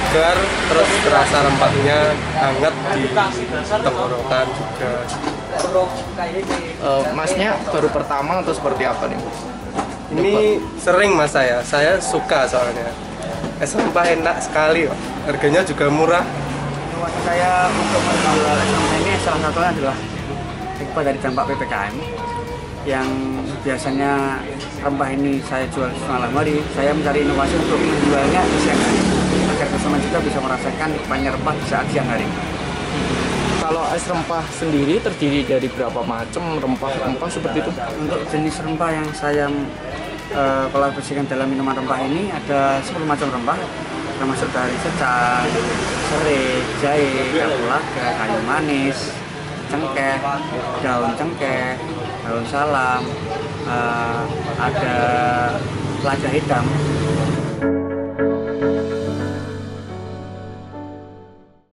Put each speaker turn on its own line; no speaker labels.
segar, terus rasa rempahnya hangat di tenggorokan juga.
Masnya baru pertama atau seperti apa nih?
Ini sering mas saya suka soalnya. Es rempah enak sekali, Pak. Harganya juga murah.
Motivasi saya untuk menjual es rempah ini salah satunya adalah akibat dari dampak PPKM yang biasanya rempah ini saya jual malam hari. Saya mencari inovasi untuk menjualnya di siang hari agar konsumen juga bisa merasakan nikmatnya rempah di saat siang hari.
Kalau es rempah sendiri terdiri dari berapa macam rempah-rempah seperti itu?
Untuk jenis rempah yang saya kolaborasikan dalam minuman rempah ini ada 10 macam rempah, termasuk dari secang, serai, jahe, kapulaga, kayu manis, cengkeh, daun salam, ada lada hitam,